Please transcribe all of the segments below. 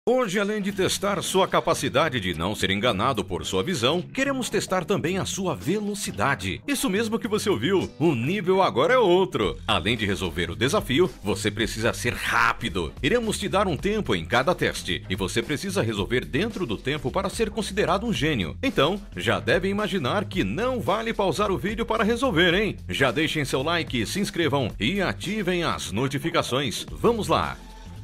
Hoje, além de testar sua capacidade de não ser enganado por sua visão, queremos testar também a sua velocidade. Isso mesmo que você ouviu, o nível agora é outro. Além de resolver o desafio, você precisa ser rápido. Iremos te dar um tempo em cada teste, e você precisa resolver dentro do tempo para ser considerado um gênio. Então, já devem imaginar que não vale pausar o vídeo para resolver, hein? Já deixem seu like, se inscrevam e ativem as notificações. Vamos lá!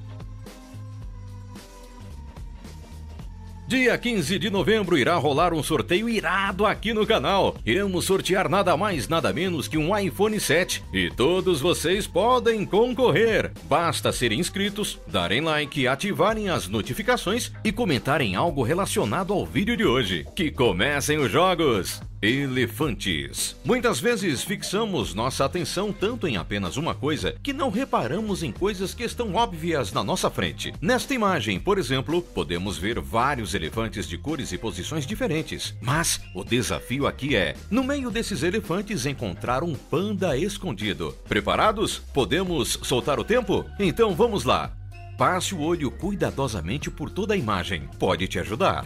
Dia 15 de novembro irá rolar um sorteio irado aqui no canal. Iremos sortear nada mais, nada menos que um iPhone 7. E todos vocês podem concorrer. Basta serem inscritos, darem like, ativarem as notificações e comentarem algo relacionado ao vídeo de hoje. Que comecem os jogos! Elefantes. Muitas vezes fixamos nossa atenção tanto em apenas uma coisa que não reparamos em coisas que estão óbvias na nossa frente. Nesta imagem, por exemplo, podemos ver vários elefantes de cores e posições diferentes. Mas o desafio aqui é, no meio desses elefantes, encontrar um panda escondido. Preparados? Podemos soltar o tempo? Então vamos lá! Passe o olho cuidadosamente por toda a imagem. Pode te ajudar.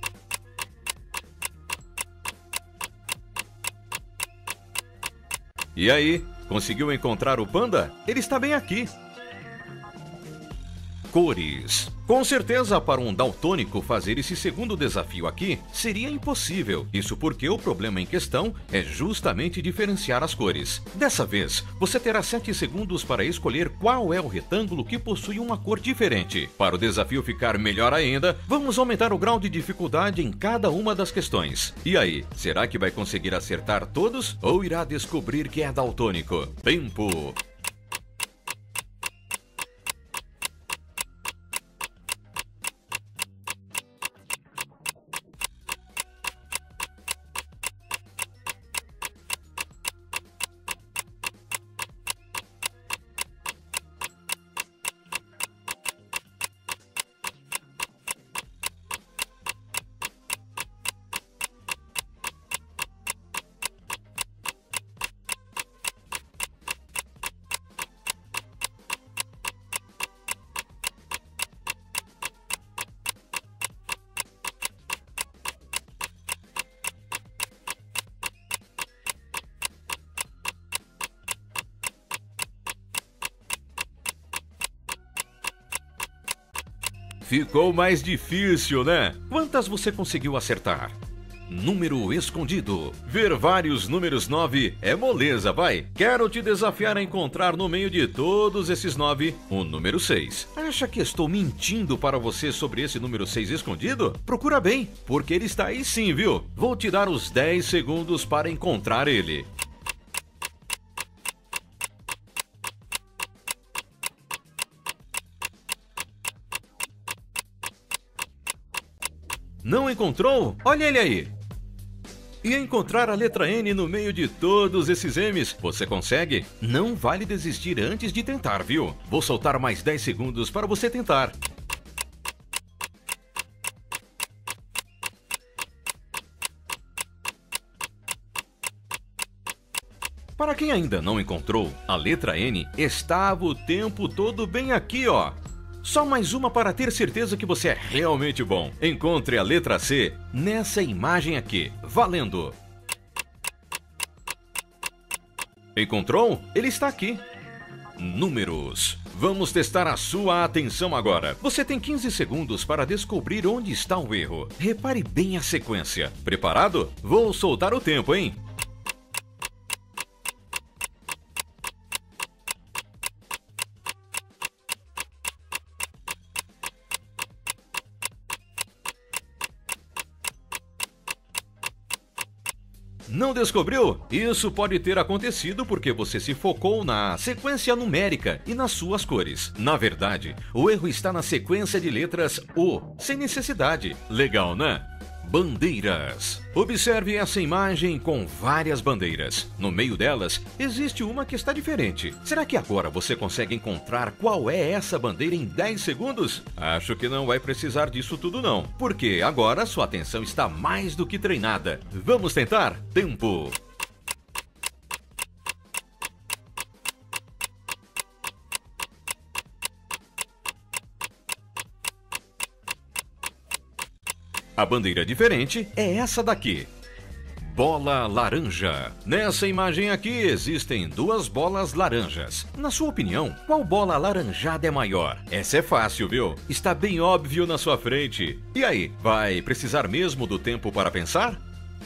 E aí, conseguiu encontrar o panda? Ele está bem aqui. Cores. Com certeza, para um daltônico fazer esse segundo desafio aqui seria impossível. Isso porque o problema em questão é justamente diferenciar as cores. Dessa vez, você terá 7 segundos para escolher qual é o retângulo que possui uma cor diferente. Para o desafio ficar melhor ainda, vamos aumentar o grau de dificuldade em cada uma das questões. E aí, será que vai conseguir acertar todos ou irá descobrir que é daltônico? Tempo! Ficou mais difícil, né? Quantas você conseguiu acertar? Número escondido. Ver vários números 9 é moleza, vai. Quero te desafiar a encontrar no meio de todos esses 9 o número 6. Acha que estou mentindo para você sobre esse número 6 escondido? Procura bem, porque ele está aí sim, viu? Vou te dar os 10 segundos para encontrar ele. Não encontrou? Olha ele aí! E encontrar a letra N no meio de todos esses M's, você consegue? Não vale desistir antes de tentar, viu? Vou soltar mais 10 segundos para você tentar. Para quem ainda não encontrou, a letra N estava o tempo todo bem aqui, ó. Só mais uma para ter certeza que você é realmente bom. Encontre a letra C nessa imagem aqui. Valendo! Encontrou? Ele está aqui. Números. Vamos testar a sua atenção agora. Você tem 15 segundos para descobrir onde está o erro. Repare bem a sequência. Preparado? Vou soltar o tempo, hein? Não descobriu? Isso pode ter acontecido porque você se focou na sequência numérica e nas suas cores. Na verdade, o erro está na sequência de letras O, sem necessidade. Legal, né? Bandeiras. Observe essa imagem com várias bandeiras. No meio delas, existe uma que está diferente. Será que agora você consegue encontrar qual é essa bandeira em 10 segundos? Acho que não vai precisar disso tudo não, porque agora sua atenção está mais do que treinada. Vamos tentar? Tempo! A bandeira diferente é essa daqui. Bola laranja. Nessa imagem aqui existem duas bolas laranjas. Na sua opinião, qual bola alaranjada é maior? Essa é fácil, viu? Está bem óbvio na sua frente. E aí, vai precisar mesmo do tempo para pensar?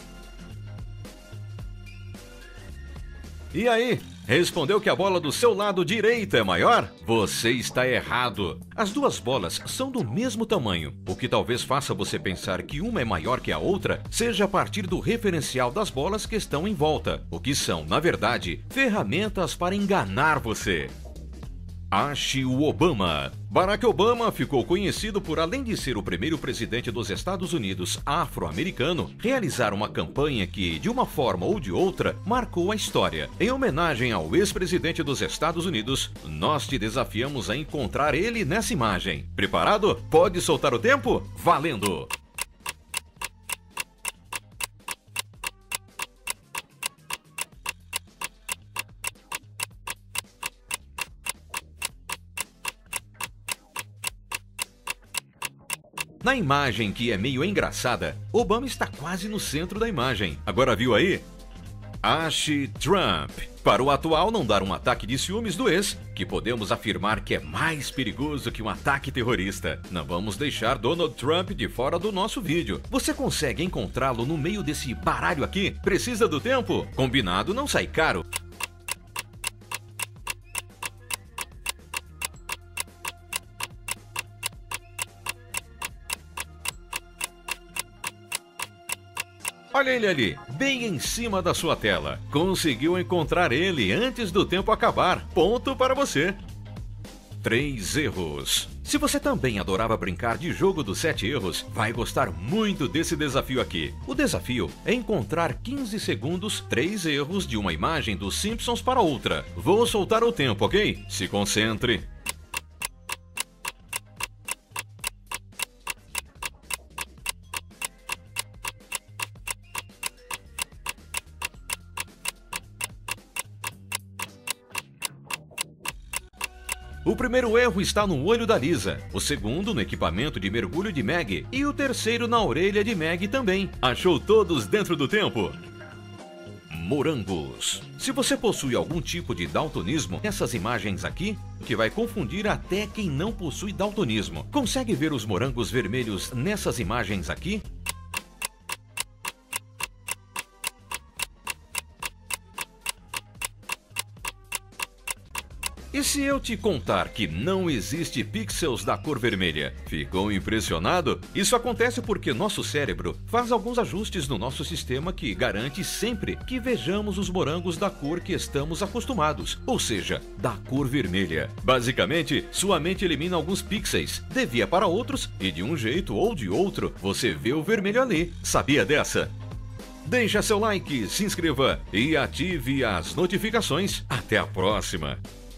E aí, respondeu que a bola do seu lado direito é maior? Você está errado. As duas bolas são do mesmo tamanho. O que talvez faça você pensar que uma é maior que a outra, seja a partir do referencial das bolas que estão em volta, o que são, na verdade, ferramentas para enganar você. Ache o Obama. Barack Obama ficou conhecido por, além de ser o primeiro presidente dos Estados Unidos afro-americano, realizar uma campanha que, de uma forma ou de outra, marcou a história. Em homenagem ao ex-presidente dos Estados Unidos, nós te desafiamos a encontrar ele nessa imagem. Preparado? Pode soltar o tempo? Valendo! Na imagem, que é meio engraçada, Obama está quase no centro da imagem. Agora viu aí? Ache Trump. Para o atual não dar um ataque de ciúmes do ex, que podemos afirmar que é mais perigoso que um ataque terrorista. Não vamos deixar Donald Trump de fora do nosso vídeo. Você consegue encontrá-lo no meio desse baralho aqui? Precisa do tempo? Combinado não sai caro. Olha ele ali, bem em cima da sua tela. Conseguiu encontrar ele antes do tempo acabar. Ponto para você. 3 erros. Se você também adorava brincar de jogo dos 7 erros, vai gostar muito desse desafio aqui. O desafio é encontrar 15 segundos 3 erros de uma imagem dos Simpsons para outra. Vou soltar o tempo, ok? Se concentre. O primeiro erro está no olho da Lisa, o segundo no equipamento de mergulho de Meg e o terceiro na orelha de Meg também. Achou todos dentro do tempo? Morangos. Se você possui algum tipo de daltonismo, essas imagens aqui, que vai confundir até quem não possui daltonismo. Consegue ver os morangos vermelhos nessas imagens aqui? E se eu te contar que não existe pixels da cor vermelha? Ficou impressionado? Isso acontece porque nosso cérebro faz alguns ajustes no nosso sistema que garante sempre que vejamos os morangos da cor que estamos acostumados, ou seja, da cor vermelha. Basicamente, sua mente elimina alguns pixels, desvia para outros e de um jeito ou de outro você vê o vermelho ali. Sabia dessa? Deixa seu like, se inscreva e ative as notificações. Até a próxima!